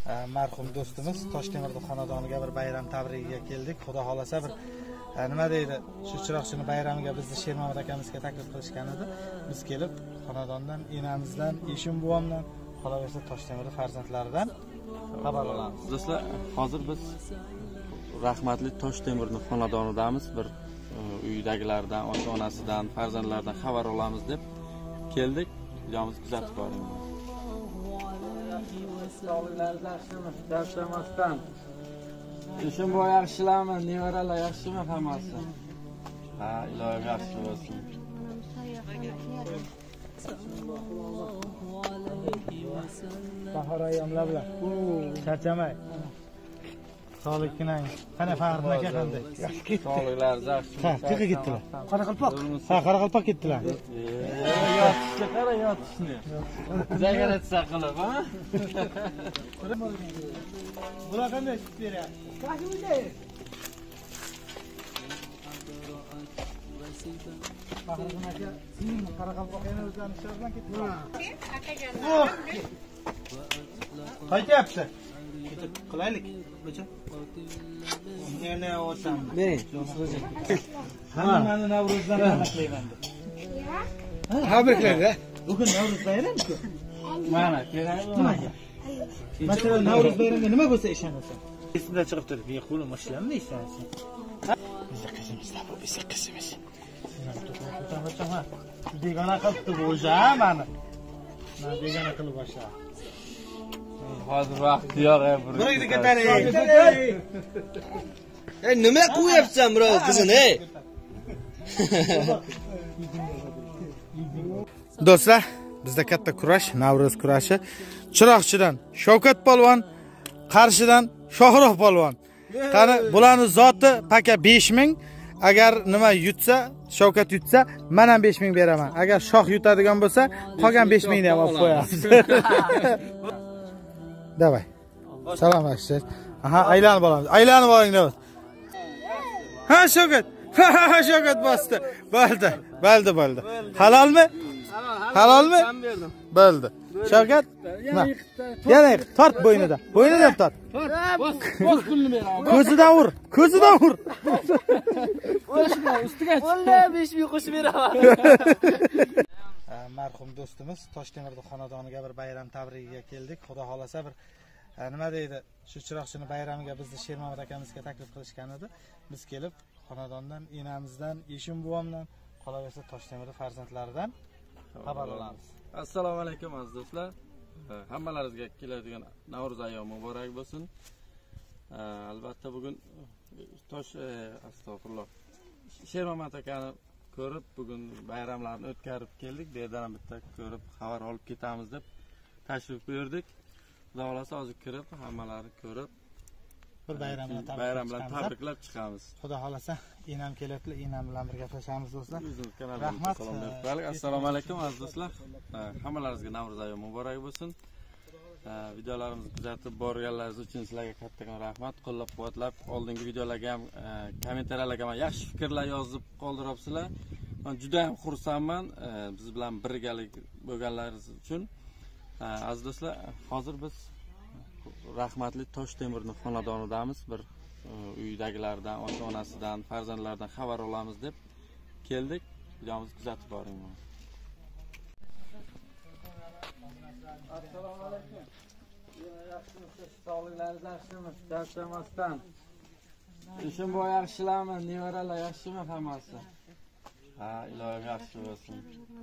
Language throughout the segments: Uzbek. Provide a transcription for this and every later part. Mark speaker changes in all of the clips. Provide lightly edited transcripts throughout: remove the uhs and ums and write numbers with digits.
Speaker 1: marhum do'stimiz Toshtemirda xonadoniga bir bayram tabrigiga keldik. Xudo xolasa bir nima deydi, shu chiroqchini bayramiga bizni Shermamad akamizga taklif qilishgan edi. Biz kelib xonadondan, enamizdan, Eshim buvomdan, qolaversa Toshtemirda farzandlaridan xabar olamiz.
Speaker 2: Do'stlar, hozir biz rahmatli Toshtemirning xonadonidamiz. Bir uydagilardan, ota-onasidan, farzandlaridan xabar olamiz deb keldik. Videomizni kuzatib boring. Sog'liklaringiz yaxshimi? Charchamasdan. Eshim bu yaxshilami? Nevaralar yaxshimi hammasi? Ha, ilohim yaxshi bo'lsin.
Speaker 1: Bahor ayyomlar bilan. Charchamay. Sog'likkinang. Qana Farid aka qanday?
Speaker 2: Sog'liklaringiz yaxshimi?
Speaker 1: Ha, chiqib ketdilar. Qoraqalpoq. Ha, Qoraqalpoq ketdilar.
Speaker 2: Yotishga qara, yotishni. Zagaratsa qilib, ha?
Speaker 1: Bular qanday chiqib beryapti? Qashimda. Farid aka, sizning Qoraqalpoq yana o'zlarining ishlari bilan ketdilar. Qaytyapti. Qilaylik. Necha? Yana o'sam. Ne? Hammani Navro'zdan tabriklayman. Tabriklaydi. Bugun Navro'z bayrami-ku.
Speaker 2: Mana, kerakmi?
Speaker 1: Nimaga? Masalan, Navro'z bayramida nima bo'lsa ishonasan. Esimda chiqib turib, men qo'lim ishlamay ishonasan. Bizni qizimizda bu, bizni qizimiz. Begona qilibdi bu o'sha mani. Men begona qilib boshla.
Speaker 2: Hozir vaqti yo'q,
Speaker 1: Buraydi ketadi.
Speaker 3: Ey, nima qo'yapsan, birov qizini, ey?
Speaker 1: Do'stlar, bizda katta kurash, Navro'z kurashi. Chiroqchidan Shavkat polvon, Qarshidan Shohruh polvon. Qani bularning zoti paka 5000. Agar nima yutsa, Shavkat yutsa, men ham 5000 beraman. Agar Shoh yutadigan bo'lsa, qolgan 5000 ni ham olib qo'yamiz. Davay. Salom ashir. Aha, aylanib olamiz. Aylanib oling davay. Ha, Shavkat. Ha, Shavkat bosdi. Bo'ldi. Halolmi? Halolmi? Bo'ldi. Shavkat? Yana tort bo'ynidan. Bo'ynidan tort.
Speaker 2: Bos pulni beraman.
Speaker 1: Ko'zidan ur.
Speaker 2: Ustiga chiq. 5000 qo'shib beraman.
Speaker 1: Marhum do'stimiz Toshtemirda xonadoniga bir bayram tabrigiga keldik. Xudo xolasa bir nima deydi, shu chiroqchini bayramiga bizni Shermamad akamizga taklif qilishgan edi. Biz kelib xonadondan, enamizdan, Eshim buvomdan, qolaversa Toshtemirda farzandlaridan xabar olamiz.
Speaker 2: Assalomu alaykum aziz do'stlar. Hammalaringizga keladigan Navro'z ayyomi muborak bo'lsin. Albatta bugun astag'firulloh. Shermamad akani ko'rib, bugun bayramlarni o'tkazib keldik. Bu yerdan bitta ko'rib, xabar olib ketamiz deb tashrif buyurdik. Xudo xolasa hozir kirib, hammalarni ko'rib,
Speaker 1: bir bayram
Speaker 2: bilan tabriklab chiqamiz.
Speaker 1: Xudo xolasa enam kelyapti, enam bilan birga gaplashamiz do'stlar.
Speaker 2: Rahmat. Assalomu alaykum aziz do'stlar. Hammalaringizga Navro'z ayyomi muborak bo'lsin. Videolarimizni kuzatib borganlaringiz uchun sizlarga kattakon rahmat. Qo'llab-quvvatlab, oldingi videolarga ham, kommentariyalarga ham yaxshi fikrlar yozib qoldiribsizlar. Men juda ham xursandman biz bilan birgalik bo'lganlaringiz uchun. Aziz do'stlar, hozir biz rahmatli Toshtemirning xonadonidamiz. Bir uydagilardan, ota-onasidan, farzandlaridan xabar olamiz deb keldik. Videomizni kuzatib boring. Assalomu alaykum. Yaxshimisiz? Sog'liklaringiz yaxshimi? Charchamasdan. Eshim bu yaxshilami? Nevaralar yaxshimi hammasi? Ha, ilohim yaxshi bo'lsin.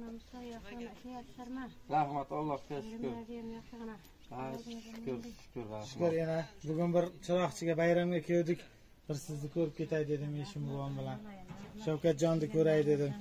Speaker 2: Rahmat, Allohga shukr. Ha, shukr.
Speaker 1: Shukr yana bugun bir chiroqchiga bayramga keldik. Bir sizni ko'rib ketay dedim Eshim buvom bilan. Shavkatjonni ko'ray dedim.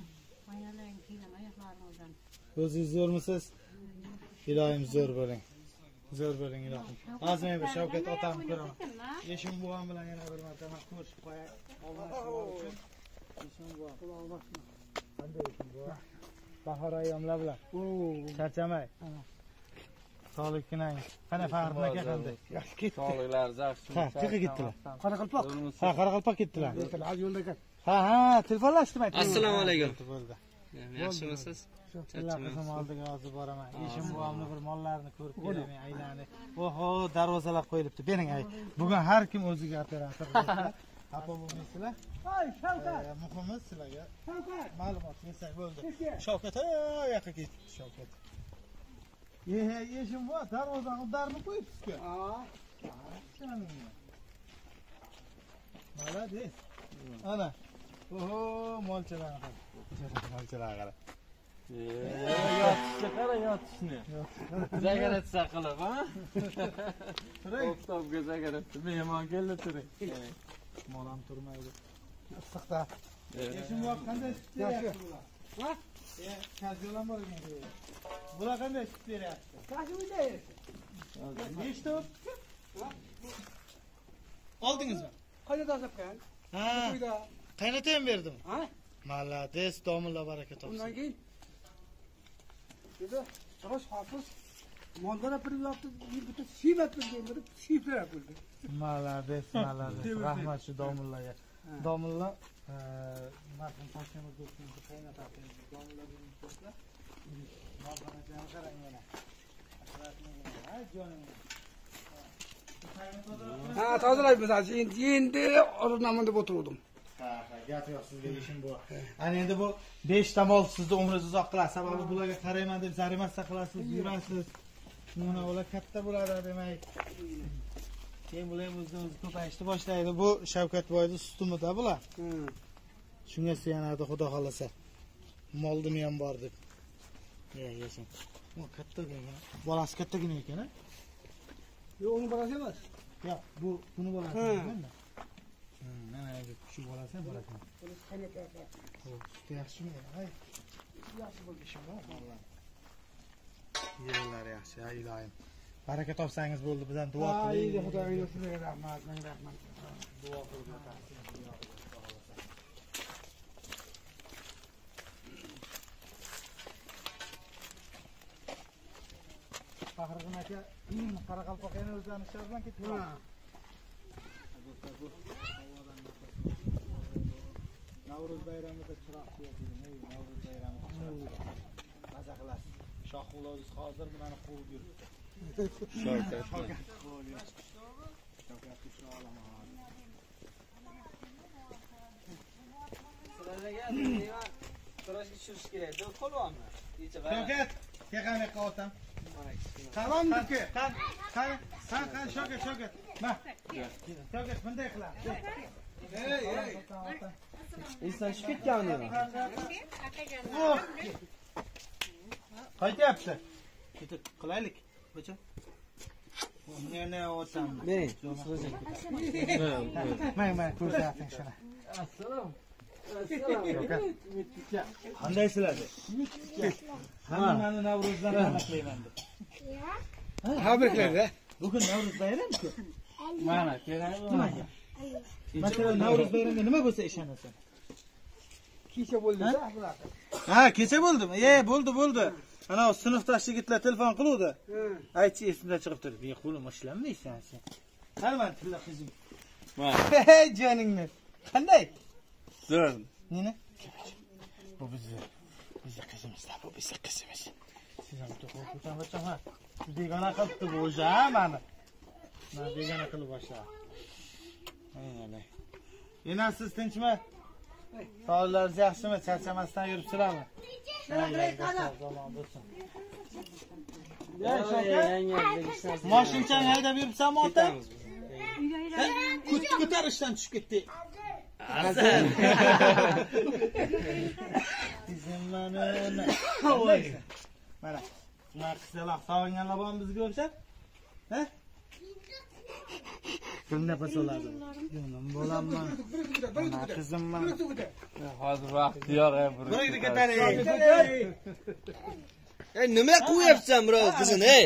Speaker 1: O'zingiz zo'rmisiz? Ilohim zo'r bo'ling. Zo'r bo'ling ilohim. Hozir men bir Shavkat otamni ko'raman. Eshim buvom bilan yana bir marta ko'rishib qo'yay. Eshim buvom. Qanday Eshim buvom? Bahor ayyomlar bilan. Charchamay. Sog'likkinang. Qana Farid aka qanday?
Speaker 2: Sog'liklaringiz yaxshimi?
Speaker 1: Ha, chiqib ketdilar. Qoraqalpoq. Ha, Qoraqalpoq ketdilar. Yo'lda ekan. Ha, telefonlashdimi?
Speaker 3: Assalomu alaykum. Yaxshimisiz?
Speaker 1: Qizim oldiga hozir boraman. Ishim buvamni bir mollarini ko'rib kelaman, aylanib. Oho, darvozalar qo'yilibdi. Bering ay. Bugun har kim o'ziga operator bo'lsa, xafa bo'lmaysizlar. Voy, Shavkat. Muhimi sizlarga ma'lumot bersak bo'ldi. Shavkat, yoqqa ketdi Shavkat. Ishim bor, darvozani udarni qo'yibsiz-ku. Malades. Ana. Oho, molchalar qara. Molchalar qara.
Speaker 2: Yotishga qara, yotishni. Zagaratsa qilib, ha? To'p-to'pga zagaratdi. Mehmon keldi turing.
Speaker 1: Molam turmaydi. Issiqda. Yeshim bor, qanday sut beryapti bular? Ha? Kajolan bor ekan. Bular qanday sut beryapti? Qancha o'ylayapsiz? Nechta? Oldingizmi?
Speaker 4: Qayerda tozalab
Speaker 1: Ha. Qaynotayam berdim.
Speaker 4: Ha?
Speaker 1: Malades, domilla baraka topsin.
Speaker 4: Undan keyin dedi, "Xo'sh, hofiz, mollar bir vaqt bitta shiybat bildi, shiybat bo'ldi."
Speaker 1: Malades. Rahmat shu domillarga. Domilla marhum Toshkentda do'stim qaynotasi. Domilla bo'lsa, marhamatlarni qarang yana. Ha, jonim.
Speaker 4: Ha, tozalaymiz. Endi o'rnaman deb o'tirdim.
Speaker 1: Gap yo'q, sizga ishim bor. Ana endi bu 5 ta mol sizni umringizni uzoq qiladi. Sababi bularga qarayman deb zarimasa qilasiz, yurasiz. Mana ular katta bo'ladi demak. Keyin bular o'zini ko'payishni boshlaydi. Bu Shavkatboyning sutumida bular. Shunga suyanadi xudo xolasa. Moldimi ham bor deb. Yashang. Bu kattagina. Bolasi kattagina ekan-a?
Speaker 4: Yo'q, uni bolasi emas.
Speaker 1: Yo'q, bu buni bolasi ekan-da. Mana bu kuchli bolasi ham bolasi. Yaxshimi? Hay. Yaxshi bo'lishim bor, vallahi. Yerlar yaxshi, ilohim. Baraka topsangiz bo'ldi, bizdan duo qiling.
Speaker 4: Ay, Xudoga sizga rahmat, menga rahmat.
Speaker 1: Duo qilib o'tasiz. Faxriddin aka, Qoraqalpoqning o'zlarini ishlar bilan ketdi. Navruz bayramida chiroq qo'yadi. Navruz bayramida maza qilasiz. Shohulloz hozir meni quvib yuribdi.
Speaker 2: Shavkat.
Speaker 3: Sizlarga nima kurashga tushirish kerak. Deb qo'yammi?
Speaker 1: Shavkat, yaqinga qo'tam.
Speaker 4: Salom diki.
Speaker 1: Qani, Shavkat. Ma. Shavkat bunday qiladi.
Speaker 3: Inson shib ketganmi?
Speaker 1: Qaytyapti. Ketib qilaylik. Bo'cha. Yana o'tam.
Speaker 3: Bering.
Speaker 1: Mana ko'rsating shuni.
Speaker 3: Assalom.
Speaker 1: Qandaysizlar? Hammani Navruzdan tabriklayman deb.
Speaker 4: Tabriklar.
Speaker 1: Bugun Navruz bayrami-ku.
Speaker 2: Mana, kerak bo'lmagan.
Speaker 1: Masalan, Navruz bayramida nima bo'lsa ishonasan?
Speaker 4: Kecha bo'ldi-da, bular.
Speaker 1: Ha, kecha bo'ldimi? Bo'ldi. Ana sinfdosh yigitlar telefon qiluvdi. Aytchi, esimda chiqib turib, qo'lim ishlanmaysan sen. Qarman tilla qizim.
Speaker 2: Mana,
Speaker 1: Hey joningni. Qanday?
Speaker 2: zo'r.
Speaker 1: Neni? Bu bizni qizimizlar, bu bizni qizimiz. Siz ham to'xtatib o'tama. Begona qilibdi bu o'zi, mani. Men begona qilib boshladi. Mana. Yana siz tinchmi? Sog'ligingiz yaxshimi? Charchamasdan yuribsizlarmi? Mashinchani haydab yuribsanmi, ota? Ko'tarishdan tushib ketdi. Mana. Mana qizlar sog'inganlar bormi bizga o'xshab? Ha? Kimda pasoladi? Yo'qman, bo'laman. Mana qizimman.
Speaker 2: Hozir vaqti yo'q,
Speaker 1: Burayga ketadi.
Speaker 3: Ey, nima qilyapsan, bro, qizini, ey?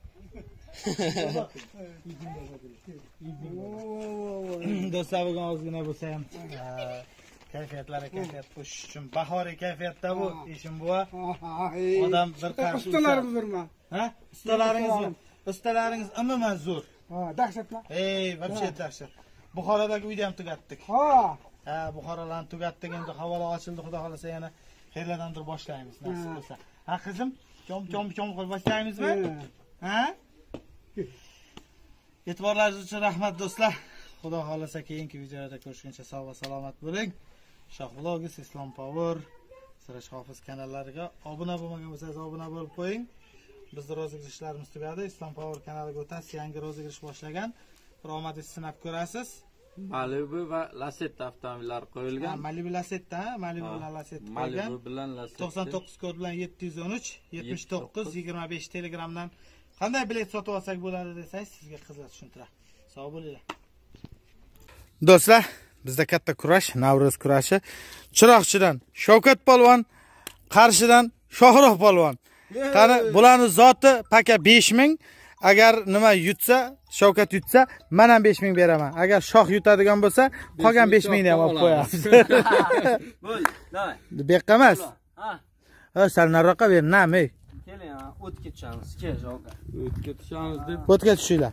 Speaker 1: Do'stlar, bugun ozgina bo'lsa ham kayfiyatlari kayfiyat qo'shish uchun bahoriy kayfiyatda bu ishim bu. Odam bir qarshi
Speaker 4: ustalarimiz birmi?
Speaker 1: Ha? Ustalaringiz umuman zo'r.
Speaker 4: Ha, dahshatmi?
Speaker 1: Ey, вообще dahshat. Buxorodagi uyda ham tugatdik.
Speaker 4: Ha.
Speaker 1: Ha, Buxorolarni tugatdik, endi havola ochildi, xudo xolasa yana qayerlardandir boshlaymiz nasib bo'lsa. Ha qizim, chom qilib boshlaymizmi? Ha? E'tiborlaringiz uchun rahmat do'stlar. Xudo xolasa keyingi videolarda ko'rishguncha sog' va salomat bo'ling. Shoh Vlogs, Islom Power, Sirash Hofiz kanallariga obuna bo'lmagan bo'lsangiz obuna bo'lib qo'ying. Bizning rozig'ishlarimiz tugadi. Islom Power kanaliga o'tasiz. Yangi rozig'ish boshlagan. Bir omadingizni sinab ko'rasiz.
Speaker 2: Malibu va Lacetti avtomobillari qo'yilgan.
Speaker 1: Malibu Lacetti, Malibu bilan Lacetti qo'ygan.
Speaker 2: Malibu bilan Lacetti.
Speaker 1: 99 kod bilan 713 79 25 Telegramdan qanday bilet sotib olsak bo'ladi desangiz sizga qizlar tushuntiradi. Sog' bo'linglar. Do'stlar, bizda katta kurash, Navro'z kurashi. Chiroqchidan Shavkat polvon, Qarshidan Shohroh polvon. Qani bularning zoti paka 5000. Agar nima yutsa, Shavkat yutsa, men ham 5000 beraman. Agar shoh yutadigan bo'lsa, qolgan 5000 ni ham olib qo'yamiz.
Speaker 3: Bo'l, davay.
Speaker 1: Bekqa emas.
Speaker 3: Ha.
Speaker 1: Sal nariroqqa ber, nami?
Speaker 3: Keling, o'tga tushamiz. Kel, Shavkat.
Speaker 2: O'tga tushamiz deb.
Speaker 1: O'tga tushinglar.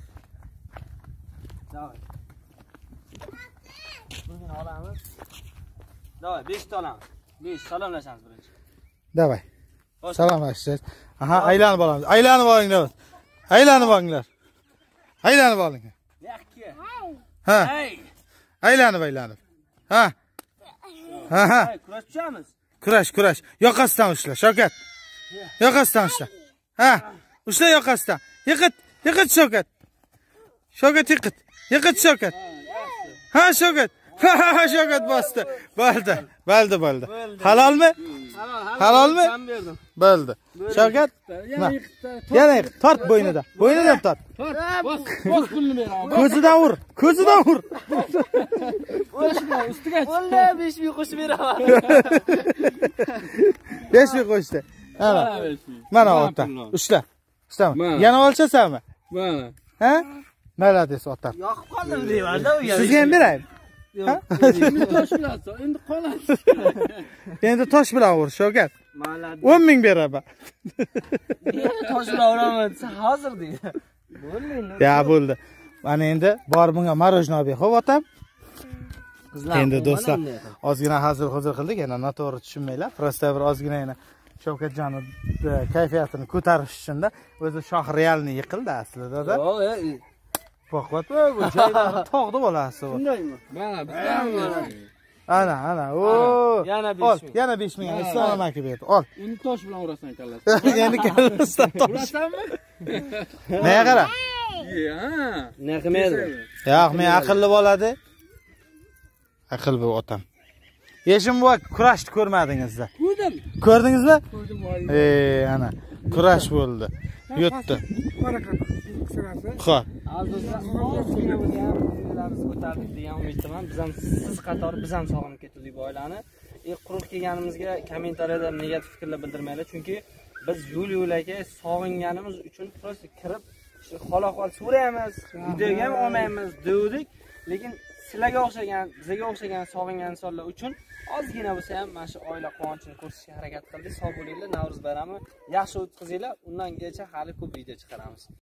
Speaker 3: Davay. Bugün olamiz. Davay, 5 ta olamiz. 5 salomlashamiz birinchi.
Speaker 1: Davay. Salomlashasiz. Aha, aylanib olamiz. Aylanib olinglar. Aylanib olinglar. Aylanib olinglar.
Speaker 3: Yakki.
Speaker 1: Ha.
Speaker 3: Hey.
Speaker 1: Aylanib. Ha. Ha.
Speaker 3: Hey, kurash tushamiz.
Speaker 1: Kurash. Yoqasidan ushla, Shavkat. Yoqasidan ushla. Ha. Ushla yoqasidan. Yiqit Shavkat. Shavkat yiqit. Yiqit Shavkat. Ha, Shavkat. Ha, Shavkat bosdi. Bo'ldi. Halolmi? Halolmi?
Speaker 3: Ben verdim.
Speaker 1: Bo'ldi. Shavkat. Yana yiqit. Tort bo'ynidan. Bo'ynidan tort.
Speaker 2: Bos pulni ber.
Speaker 1: Ko'zidan ur.
Speaker 3: Ustiga. Vallahi 5 ming qo'shib beraman.
Speaker 1: 5 ming qo'shdi. Mana ota. Ushlama. Yana olchasanmi?
Speaker 2: Mana.
Speaker 1: Ha? Malades ota.
Speaker 3: Yoqib qoldim deyman-da u yerga.
Speaker 1: Sizga ham beraymi?
Speaker 2: Endi tosh bilan endi qoladi.
Speaker 1: Endi tosh bilan ur, Shavkat.
Speaker 3: Maladi.
Speaker 1: 10 ming beraman.
Speaker 3: Tosh bilan uraman desa hozir deydi. Bo'lmaydi.
Speaker 1: Ya bo'ldi. Mana endi bor bunga marojnoy olib, xo'p otam. Endi do'stlar, ozgina hazil qildik, yana noto'g'ri tushunmanglar. Prosta bir ozgina yana Shavkatjonning kayfiyatini ko'tarish uchun-da, o'zi shoh realni yiqildi aslida-da. Qo'rqvat bu joydan tog'di bolasi bu.
Speaker 3: Shundaymi?
Speaker 2: Mana.
Speaker 1: Ana. O.
Speaker 3: Yana 5
Speaker 1: Ol,
Speaker 3: ming.
Speaker 1: yana 5 ming. Islom aka berdi. Ol.
Speaker 2: Endi tosh bilan urasan kallasi.
Speaker 1: Endi kallasidan tosh.
Speaker 2: Urasanmi?
Speaker 1: Nega qara?
Speaker 2: Ha.
Speaker 3: Ne qilmaydi?
Speaker 1: Yo'q, men aqlli bo'ladi. Aql bu otam. Yeshim bu kurashni ko'rmadingizda. Ko'rdingizmi?
Speaker 2: Ko'rdim.
Speaker 1: Ana. Kurash bo'ldi. Yutdi. Xo'p.
Speaker 3: Ko'tardik degan umiddaman. Biz ham siz qatori biz ham sog'inib ketdik bu oilani. Quruq kelganimizga kommentariyada negativ fikrlar bildirmanglar, chunki biz yo'l-yo'lakay sog'inganimiz uchun prosta kirib xol so'raymiz, videoga ham olmaymiz dedik, lekin sizlarga o'xshagan, bizga o'xshagan sog'ingan insonlar uchun ozgina bo'lsa ham mana shu oila quvonchini ko'rsatishga harakat qildik. Sog' bo'linglar, Navro'z bayrami yaxshi o'tkazinglar. Undangacha hali ko'p video chiqaramiz.